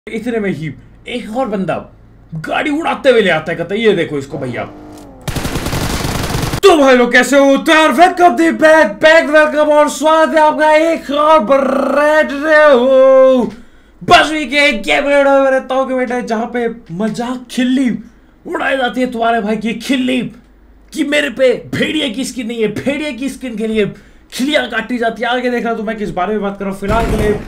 इतने में ही एक और बंदा गाड़ी उड़ाते हुए ले आता है, कहता है ये देखो इसको भैया। तो भाई लोग कैसे हो यार, वेलकम दी बैक वेलकम और स्वागत है आपका एक और ब्रेड हो बस वी के गेम रहता हूँ कि बेटा जहां पे मजाक खिल्ली उड़ाई जाती है तुम्हारे भाई की खिल्ली कि मेरे पे भेड़िए की स्किन नहीं है, भेड़िए की स्किन के लिए खिलियां काटी जाती है। आगे देख रहा तो मैं किस बारे में बात कर रहा हूँ। फिलहाल के लिए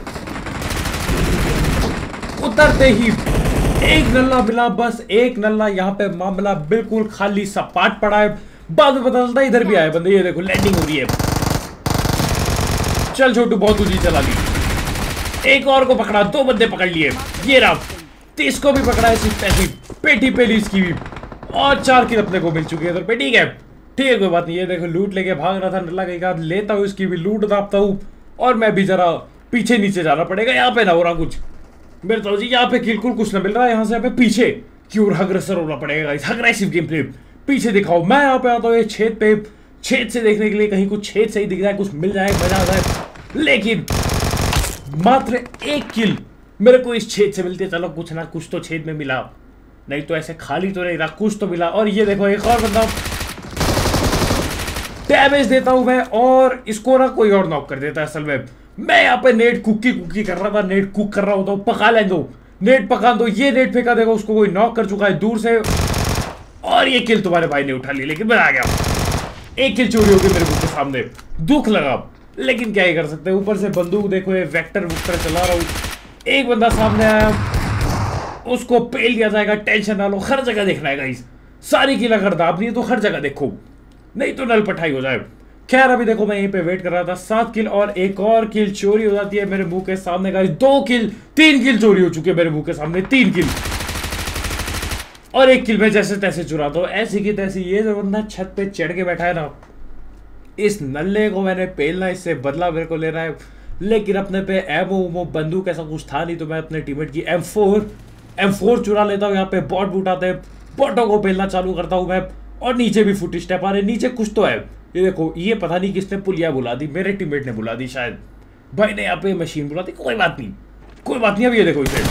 उतरते ही एक नल्ला मिला, बस एक नल्ला। यहाँ पे मामला बिल्कुल खाली सपाट पड़ा है। बाद में पता चलता है इधर भी आए बंदे। ये देखो लैंडिंग हो रही है। चल छोटू बहुत ऊंची चला ली। एक और को पकड़ा, दो बंदे पकड़ लिए। ये रहा, 30 को भी पकड़ा है, सिर्फ ऐसी पेटी पे ली इसकी भी। और 4 किल अपने को मिल चुकी है इधर पे। ठीक है कोई बात नहीं। ये देखो लूट लेके भाग रहा था नल्ला कहीं का, लेता हूँ इसकी भी लूट दापता हूँ और मैं भी जरा पीछे नीचे जाना पड़ेगा। यहाँ पे ना हो रहा कुछ मेरे तो जी, यहाँ पे बिल्कुल कुछ ना मिल रहा है। यहाँ से यहाँ पे पीछे क्यों अग्रसर होना पड़ेगा, अग्रेसिव गेम प्ले। पीछे दिखाओ, मैं यहाँ पे आता हूँ ये छेद पे, छेद से देखने के लिए कहीं कुछ छेद सही दिख रहा है, कुछ मिल जाए मजा आ जाए। लेकिन मात्र 1 किल मेरे को इस छेद से मिलती है। चलो कुछ ना कुछ तो छेद में मिला, नहीं तो ऐसे खाली तो नहीं रहा, कुछ तो मिला। और ये देखो एक और बंदा डैमेज देता हूं मैं और इसको ना कोई और नॉक कर देता है। असल में मैं यहाँ पे नेट कुकी कर रहा था, नेट कुक कर रहा होता हूँ। पका ले दो, नेट पका दो। ये नेट फेंका, देखो उसको कोई नॉक कर चुका है दूर से। और ये किल तुम्हारे भाई ने उठा ली, लेकिन मैं आ गया। 1 किल चोरी हो गई मेरे मुंह के सामने, दुख लगा, लेकिन क्या ही कर सकते हैं। ऊपर से बंदूक देखो, ये वेक्टर चला रहा हूँ। एक बंदा सामने आया, उसको पेल लिया जाएगा, टेंशन ना लो। हर जगह देखना है गाइस, सारी किल अगर दाबनी है तो हर जगह देखो, नहीं तो नल पठाई हो जाए। खैर अभी देखो मैं यहीं पे वेट कर रहा था। 7 किल और एक और किल चोरी हो जाती है मेरे मुंह के सामने गाइस। 3 किल चोरी हो चुके हैं मेरे मुंह के सामने, 3 किल और 1 किल में जैसे तैसे चुराता हूँ, ऐसी की तैसी। ये जो बंदा छत पे चढ़ के बैठा है ना, इस नल्ले को मैंने पेलना, इससे बदला मेरे को लेना है। लेकिन अपने पे एमओ बंदूक ऐसा कुछ था नहीं, तो मैं अपने टीममेट की M4 चुरा लेता हूँ। यहाँ पे बॉट बूट आते हैं, बॉटों को पेलना चालू करता हूँ मैं। और नीचे भी फुट स्टेप आ रहे, नीचे कुछ तो है। ये देखो, ये पता नहीं किसने पुलिया बुला दी, मेरे टीममेट ने बुला दी शायद, भाई ने यहाँ पे मशीन बुला दी। कोई बात नहीं। अब ये देखो, इसे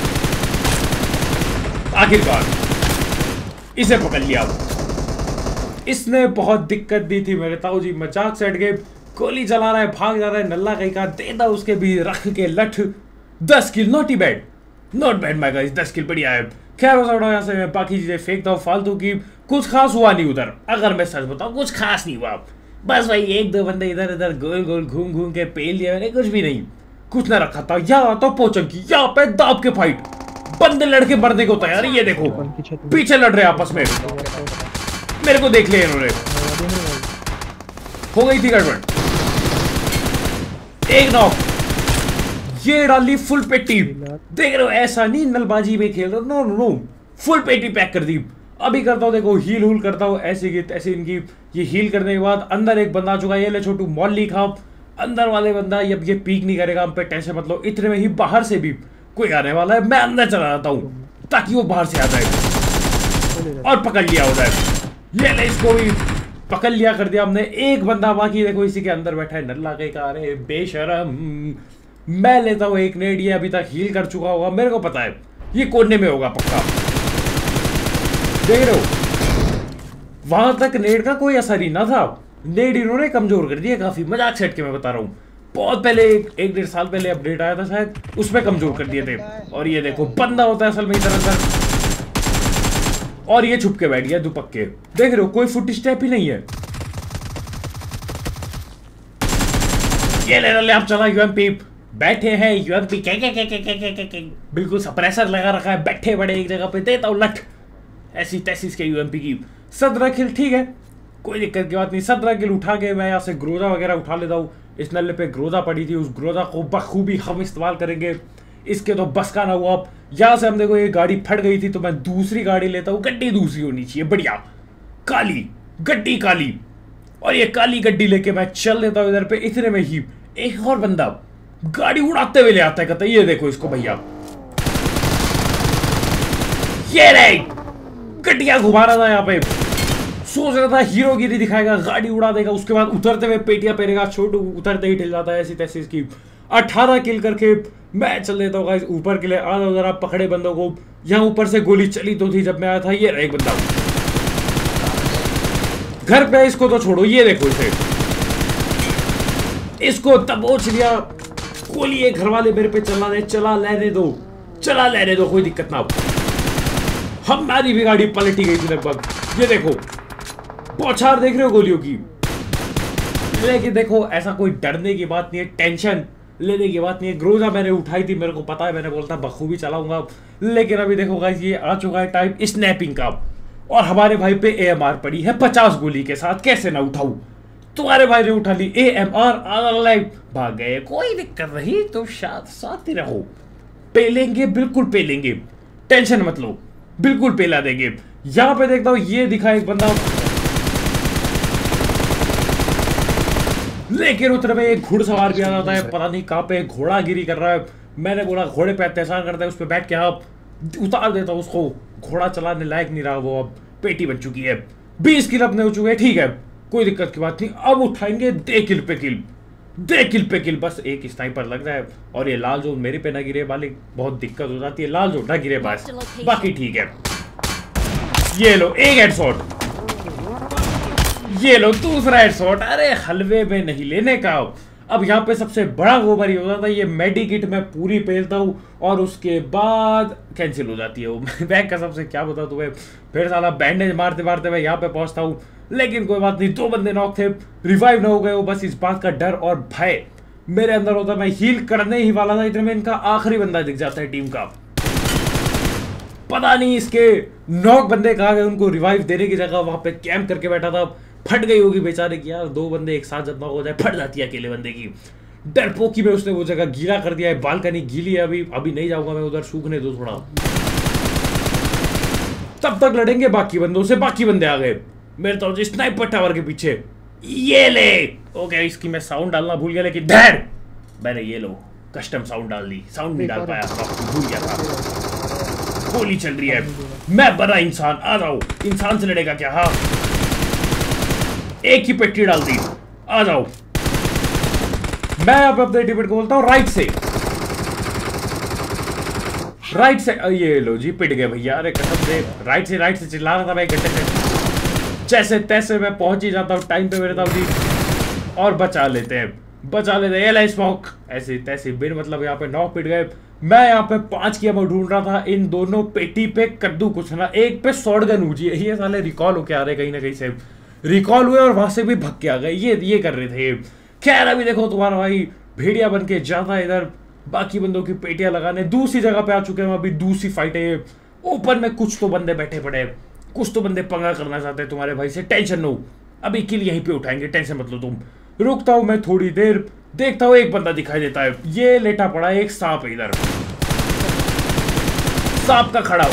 आखिरकार इसे पकड़ लिया। इसने बहुत दिक्कत दी थी मेरे ताऊ जी, मजाक से हट गए। गोली चला रहा है, भाग जा रहा है, नल्ला कहीं का देता उसके भी रख के लठ। 10 kill, not bad my guys, 10 kill बढ़िया है। खैर यहाँ से मैं बाकी चीजें फेंकता हूँ फालतू की। कुछ खास हुआ नहीं उधर, अगर मैं सच बताऊं कुछ खास नहीं हुआ। बस भाई 1-2 बंदे इधर इधर गोल घूम के पेल दिया मैंने, कुछ भी नहीं, कुछ ना रखा था। यहाँ तो पोचंकी, यहाँ पे दाब के फाइट, बंदे लड़के मरने को तैयार। ये देखो पीछे लड़ रहे आपस में, मेरे को देख लिया इन्होंने, हो गई थी गड़बड़। एक नॉक, ये डाली फुल पेटी। देख रहे हो, ऐसा नहीं नलबाजी में खेल रहा, नो, फुल पेटी पैक कर दी। अभी करता हूँ देखो, हील करता हूँ ऐसे इनकी। ये हील करने के बाद अंदर एक बंदा आ चुका है। ये ले छोटू मॉली खा। अंदर वाले बंदा अब ये पीक नहीं करेगा हम पे, टेंशन मत लो। इतने में ही बाहर से भी कोई आने वाला है, मैं अंदर चला जाता हूँ ताकि वो बाहर से आ जाए। और पकड़ लिया उधर, ये ले इसको भी पकड़ लिया, कर दिया हमने। एक बंदा बाकी, देखो इसी के अंदर बैठा है नल्ला कहीं का। अरे बेशरम, मैं लेता हूँ एक नेड। ये अभी तक हील कर चुका होगा, मेरे को पता है ये कोने में होगा पक्का। देख रहे हो, वहां तक नेड का कोई असर ही ना था। नेड इन्होंने कमजोर कर दिया काफी, मजाक सेट के मैं बता रहा हूँ। बहुत पहले 1-1.5 साल पहले अपडेट आया था शायद, उसमें कमजोर कर दिए थे। और ये देखो बंदा होता है असल में इधर अंदर, और ये छुप के बैठ गया दुपक्के। देख रहे हो, कोई फुट स्टेप ही नहीं है। ये ले आप चला यूएमपी, बैठे हैं यूएमपी बिल्कुल सप्रेसर लगा रखा है, बैठे बड़े एक जगह पे। देता हूँ लठ ऐसी तैसी के यूएमपी की। 17 किल, ठीक है कोई दिक्कत की बात नहीं। 17 किल उठा के मैं यहाँ से ग्रोजा वगैरह उठा लेता हूँ। इस नल्ले पे ग्रोजा पड़ी थी, उस ग्रोजा को बखूबी हम इस्तेमाल करेंगे। इसके तो बस का ना हुआ। अब यहाँ से हम देखो, ये गाड़ी फट गई थी तो मैं दूसरी गाड़ी लेता हूँ। गड्डी दूसरी होनी चाहिए, बढ़िया काली गड्डी, काली। और ये काली गड्डी लेके मैं चल देता हूँ इधर पे। इतने में ही एक और बंदा गाड़ी उड़ाते हुए ले आता है, कहता है ये देखो इसको भैया। ये रे गड्डियां घुमा रहा था यहाँ पे, सोच रहा था हीरोगिरी दिखाएगा, गाड़ी उड़ा देगा, उसके बाद उतरते हुए पेटियां पहनेगा। छोटू उतरते ही ठिल जाता है ऐसी तैसी इसकी। 18 किल करके मैं चल देता हूँ गाइस ऊपर के लिए। आ जाओ जरा पकड़े बंदों को। यहाँ ऊपर से गोली चली तो थी जब मैं आया था। ये एक बंदा घर पे, इसको तो छोड़ो, ये देखो इसे, इसको दबोच लिया। गोली ये घर वाले मेरे पे चला लेने दो, कोई दिक्कत ना हो। हमारी भी गाड़ी पलटी गई थी लगभग। ये देखो बौछार देख रहे हो गोलियों की। लेकिन देखो ऐसा कोई डरने की बात नहीं है, टेंशन लेने की बात नहीं है। ग्रोजा मैंने उठाई थी, मेरे को पता है, मैंने बोलता बखूबी चलाऊंगा। लेकिन अभी देखो गाइस ये आ चुका है टाइम स्नैपिंग का, और हमारे भाई पे AMR पड़ी है 50 गोली के साथ। कैसे ना उठाऊं, तुम्हारे भाई ने उठा ली AMR, भाग गए। कोई दिक्कत नहीं, तो साथ ही रहो। पेलेंगे, बिल्कुल पेलेंगे, टेंशन मत लो, बिल्कुल पेला देंगे। यहां पे देखता हूं ये दिखा एक बंदा, लेकिन उतने में एक घुड़सवार भी आ जाता है, पता नहीं कहां पे घोड़ागिरी कर रहा है। मैंने बोला घोड़े पे अत्याचार करता है, उस पर बैठ के आप उतार देता हूं उसको। घोड़ा चलाने लायक नहीं रहा वो, अब पेटी बन चुकी है। 20 किल अपने हो चुके हैं, ठीक है, कोई दिक्कत की बात नहीं। अब उठाएंगे 2 किल पे किल, बस एक स्नाइपर लग रहा है। और ये लाल जोन मेरे पे ना गिरे वाली बहुत दिक्कत हो जाती है, लाल जोन ना गिरे बस, बाकी ठीक है। ये लो एक हेडशॉट, ये लो दूसरा हेडशॉट। अरे हलवे में नहीं लेने का। अब यहाँ पे सबसे बड़ा गोबर ही हो जाता है, ये मेडिकिट मैं पूरी पहनता हूँ और उसके बाद कैंसिल हो जाती है वो। बैग का सबसे क्या बताऊँ तुम्हें, फिर साला बैंडेज मारते मारते मैं यहाँ पे पहुंचता हूँ। लेकिन कोई बात नहीं, 2 बंदे नॉक थे, रिवाइव ना हो गए वो। बस इस बात का डर और भय मेरे अंदर होता, मैं हील करने ही वाला था, इतने में इनका आखिरी बंदा दिख जाता है टीम का। पता नहीं इसके नॉक बंदे कहाँ गए, उनको रिवाइव देने की जगह वहां पे कैंप करके बैठा था। फट गई होगी बेचारे की यार, 2 बंदे एक साथ जब नॉक हो जाए फट जाती है अकेले बंदे की। डरपोकी में उसने वो जगह गीला कर दिया है, बालकनी गीली है। अभी नहीं जाऊंगा मैं उधर, सूखने दो थोड़ा, तब तक लड़ेंगे बाकी बंदों से। बाकी बंदे आ गए मेरे तो स्नाइपर टावर के पीछे। ये ले, ओके, इसकी मैं साउंड डालना भूल गया, लेकिन डर मैंने ये लो कस्टम साउंड डाल दी, साउंड नहीं डाल पाया, भूल गया था। गोली चल रही है, मैं बड़ा इंसान, आ जाओ, इंसान से लड़ेगा क्या। हाँ, एक ही पेटी डाल दी, आ जाओ। मैं अब अपने टीममेट को बोलता हूं राइट से, ये लो जी, पिट गए भैया। अरे कसम से राइट से चिल्ला रहा था मैं घंटे से, जैसे तैसे मैं पहुंच ही जाता हूँ टाइम पे मेरे ताऊ जी, और बचा लेते हैं। एल स्मोक, ऐसे तैसे बिन मतलब यहाँ पे 9 पिट गए। मैं यहाँ पे 5 की अमर ढूंढ रहा था, इन दोनों पेटी पे कद्दू कुछ ना, एक पे शॉट गन ऊँची है। ये साले रिकॉल होके आ रहे कहीं ना कहीं से, रिकॉल हुए और वहां से भी भग के आ गए। ये कर रहे थे। खैर अभी देखो तुम्हारा भाई भेड़िया बन के जाता है इधर बाकी बंदों की पेटियां लगाने। दूसरी जगह पे आ चुके हैं, अभी दूसरी फाइट है। ऊपर में कुछ तो बंदे बैठे पड़े, कुछ तो बंदे पंगा करना चाहते हैं तुम्हारे भाई से। टेंशन नो, अभी किल यहीं पे उठाएंगे, टेंशन मत लो तुम। रुकता हूं मैं थोड़ी देर, देखता हूं एक बंदा दिखाई देता है, ये लेटा पड़ा है, एक सांप है इधर। सांप का खड़ा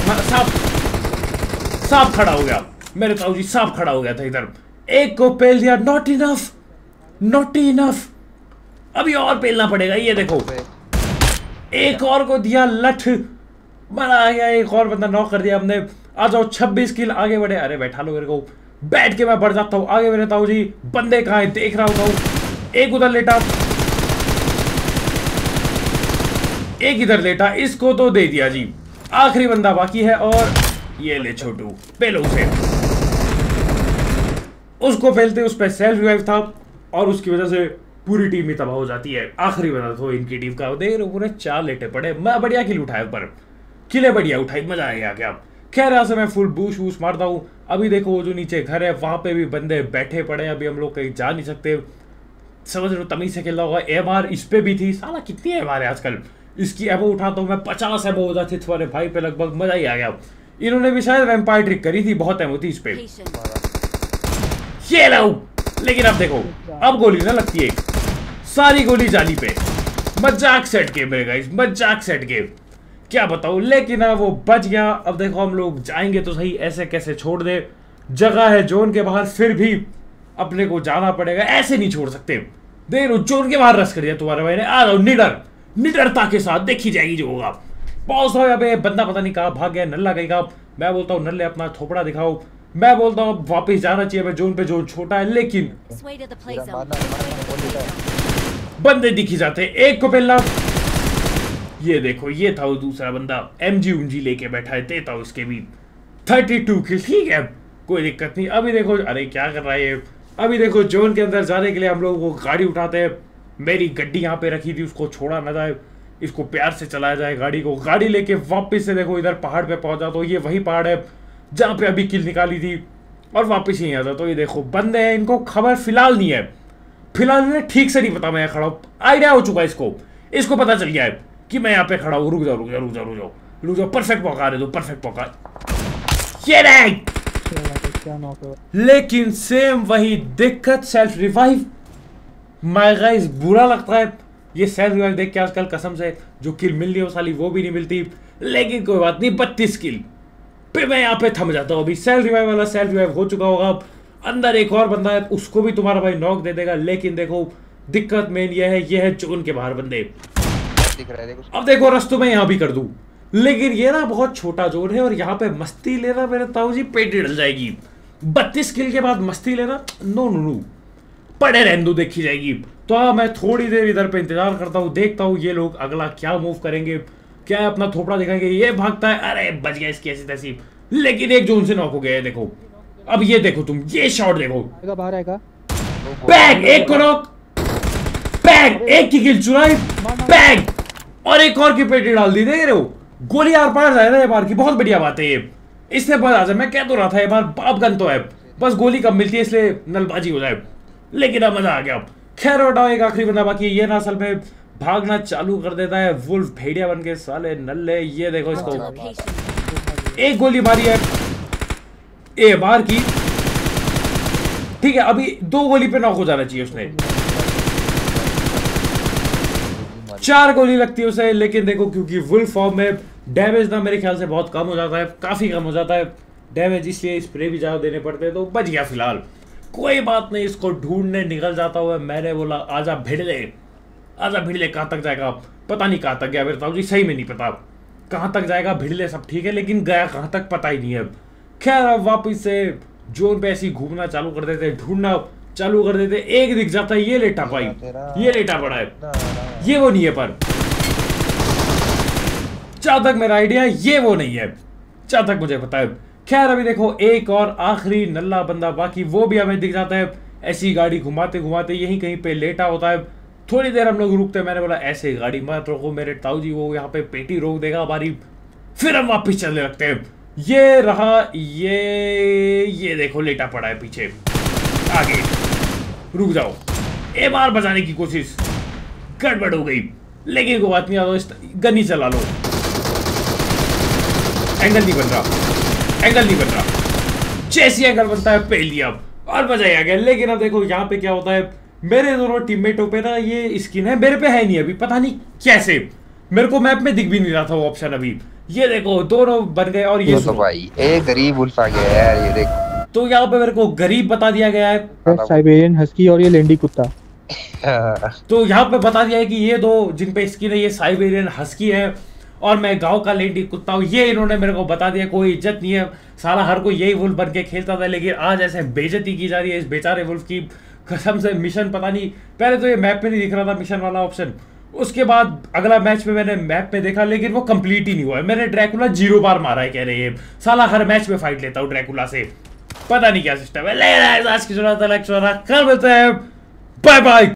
सांप खड़ा हो गया मेरे ताऊ जी, सांप खड़ा हो गया था इधर। एक को पेल दिया, नॉट इनफ, अभी और पेलना पड़ेगा। ये देखो एक और को दिया लठ, मरा आ गया। एक और बंदा नॉक कर दिया हमने। आ जाओ 26 किल, आगे बढ़े। अरे बैठा लो मेरे को, बैठ के मैं बढ़ जाता हूँ आगे। मेरे ताऊ जी बंदे कहाँ हैं देख रहा होता हूँ। एक उधर लेटा, एक इधर लेटा, इसको तो दे दिया जी। आखिरी बंदा बाकी है, और ये ले छोटू, पेलो उसे। उसको फैलते उस पर सेल्फ रिवाइव था, और उसकी वजह से पूरी टीम ही तबाह हो जाती है। आखिरी बंदा तो इनकी टीम का, देख रहे हो पूरे 4 लेटे पड़े। मैं बढ़िया किल उठाया, पर किले बढ़िया उठाई, मजा आया क्या। खैर यहाँ से मैं फुल बूश मारता हूँ। अभी देखो वो जो नीचे घर है वहां पे भी बंदे बैठे पड़े, अभी हम लोग कहीं जा नहीं सकते। समझ रहे हो, तमीज से खेलना होगा। एमआर इस पे भी थी, साला कितनी एमआर है आजकल। इसकी एमओ उठाता हूँ मैं, 50 एमओ हो जाती तुम्हारे भाई पे लगभग, मजा ही आ गया। इन्होंने भी शायद वैम्पायर ट्रिक करी थी, बहुत एमओ थी इस पे। ये लो, लेकिन अब देखो, अब गोली ना लगती है, सारी गोली जाली पे। मजाक सेट गेम मेरे गाइस, मजाक सेट गेम, क्या बताऊं। लेकिन वो बच गया। अब देखो हम लोग जाएंगे तो सही, ऐसे कैसे छोड़ दे। जगह है जोन के बाहर, फिर भी अपने को जाना पड़ेगा, ऐसे नहीं छोड़ सकते। देख लो जोन के बाहर रस कर दिया तुम्हारे भाई ने। आ जाओ निडरता के साथ, देखी जाएगी जो होगा। पॉज हो, अबे बंदा पता नहीं कहाँ भाग गया, नल्ला कहीं का। मैं बोलता हूँ नल्ले अपना थोपड़ा दिखाओ। मैं बोलता हूँ वापस जाना चाहिए, मैं जोन पे, जोन छोटा है। लेकिन बंदे दिखी जाते, एक को मिलना। ये देखो ये था वो दूसरा बंदा, एमजी उमजी लेके बैठा है, देता हूं इसके भी 32 किल। ठीक है कोई दिक्कत नहीं। अभी देखो, अरे क्या कर रहा है ये। अभी देखो जोन के अंदर जाने के लिए हम लोग वो गाड़ी उठाते हैं। मेरी गड्डी यहाँ पे रखी थी, उसको छोड़ा ना जाए, इसको प्यार से चलाया जाए गाड़ी को। गाड़ी लेके वापस से देखो इधर पहाड़ पे पहुंचा, तो ये वही पहाड़ है जहाँ पे अभी किल निकाली थी, और वापस यहीं आता। तो ये देखो बंदे हैं, इनको खबर फिलहाल नहीं है, फिलहाल इन्हें ठीक से नहीं पता मैं खड़ा हूँ। आइडिया हो चुका है इसको पता चल गया है कि मैं यहाँ पे खड़ा हूँ। रुक जाओ, परफेक्ट मौका दे दो, परफेक्ट मौका। ये नहीं, लेकिन सेम वही दिक्कत, सेल्फ रिवाइव। माय गाइस बुरा लगता है ये सेल्फ रिवाइव देख के आजकल, कसम से जो किल मिल रही है वो साली वो भी नहीं मिलती। लेकिन कोई बात नहीं, 32 किल पे मैं यहाँ पे थम जाता हूँ। अभी सेल्फ रिवाइव वाला सेल्फ रिवाइव हो चुका होगा, अंदर एक और बंदा है, उसको भी तुम्हारा भाई नॉक दे देगा। लेकिन देखो दिक्कत मेन ये है जोन के बाहर बंदे दिख रहा है। अब देखो रस्तों में यहाँ भी कर दूं, लेकिन ये ना बहुत छोटा जोन है, और यहाँ पे मस्ती लेना मेरे ताऊ जी पेट डल जाएगी। 32 किल के बाद मस्ती लेना नो, पड़े रहने दो, देखी जाएगी। तो हाँ, मैं थोड़ी देर इधर पे इंतजार करता हूँ, देखता हूँ ये लोग अगला क्या मूव करेंगे, क्या अपना थोपड़ा दिखाएंगे। ये भागता है, अरे बच गया इसकी ऐसी तैसी, लेकिन एक जोन से नॉक हो गया है। देखो अब ये देखो तुम, ये शॉट देखो, बैग एक को नॉक, बैग एक की किल चुराई, बैग और एक और की पेटी डाल दी। देख रहे हो, गोली आर पार जाए ना ये बार की, बहुत बढ़िया बात है ये। इससे बता जाए, मैं कह तो रहा था ये बार बाप गन तो है, बस गोली कम मिलती है इसलिए नलबाजी हो जाए, लेकिन अब मजा आ गया। खैर हटाओ, एक आखिरी बंदा बाकी है। ये ना असल में भागना चालू कर देता है, वुल्फ भेड़िया बन के साले नल्ले। ये देखो इसको एक गोली मारी है ए बार की, ठीक है अभी 2 गोली पे नॉक हो जाना चाहिए उसने, 4 गोली लगती है उसे। लेकिन देखो क्योंकि वुल्फ फॉर्म में डैमेज ना मेरे ख्याल से बहुत कम हो जाता है, काफी कम हो जाता है डैमेज, इसलिए स्प्रे भी ज्यादा देने पड़ते हैं, तो बच गया फिलहाल। कोई बात नहीं, इसको ढूंढने निकल जाता हुआ मैंने बोला आजा भिड़ले, कहाँ तक जाएगा पता नहीं, कहाँ तक गया मेरे ताऊ जी सही में नहीं पता कहाँ तक जाएगा भिड़ले। सब ठीक है, लेकिन गया कहाँ तक पता ही नहीं है। खैर अब वापिस से जोन पे ऐसे ही घूमना चालू कर देते, ढूंढना चालू कर देते। एक दिख जाता है, ये लेटा भाई, ये लेटा पड़ा है, ये वो नहीं है, पर जहां तक मेरा आइडिया ये वो नहीं है, जहां तक मुझे पता है। खैर अभी देखो एक और आखिरी नल्ला बंदा बाकी, वो भी हमें दिख जाता है ऐसी गाड़ी घुमाते घुमाते यहीं कहीं पे लेटा होता है। थोड़ी देर हम लोग रुकते, मैंने बोला ऐसे गाड़ी मत रोको मेरे ताऊ जी, वो यहाँ पे पेटी रोक देगा हमारी, फिर हम वापिस चलने लगते हैं। ये रहा, ये देखो लेटा पड़ा है पीछे, आगे रुक जाओ, एक बार बचाने की कोशिश, गड़बड़ हो गई, लेकिन कोई बात नहीं, आ गन्नी चला लो, एंगल नहीं बन रहा, जैसी एंगल बनता है पेल दिया और मजा ही आ गया। लेकिन अब देखो यहाँ पे क्या होता है, मेरे दोनों टीममेटों पे ना ये स्किन है, मेरे पे है नहीं अभी, पता नहीं कैसे, मेरे को मैप में दिख भी नहीं रहा था वो ऑप्शन अभी। ये देखो दोनों बन गए, और ये तो भाई एक गरीब वुल्फ आ गया है यार, ये देख। तो यहाँ पे मेरे को गरीब बता दिया गया है, साइबेरियन हस्की और ये लेंडी कुत्ता। तो यहाँ पे बता दिया है कि ये दो जिन पे स्किन है ये साइबेरियन हस्की है, और मैं गांव का लेंडी कुत्ता हूँ। ये इन्होंने मेरे को बता दिया, कोई इज्जत नहीं है, साला हर कोई यही वुल्फ बन के खेलता था, लेकिन आज ऐसे बेइज्जती की जा रही है इस बेचारे वुल्फ की, कसम से। मिशन पता नहीं, पहले तो ये मैप में नहीं दिख रहा था मिशन वाला ऑप्शन, उसके बाद अगला मैच में मैंने मैप में देखा, लेकिन वो कंप्लीट ही नहीं हुआ है। मैंने ड्रैकुला 0 बार मारा है, कह रहे हैं साला हर मैच में फाइट लेता हूँ ड्रैकुला से, पता नहीं क्या सिस्टम है। ले आज की जरूरत है, कल मिलते हैं, बाय बाय।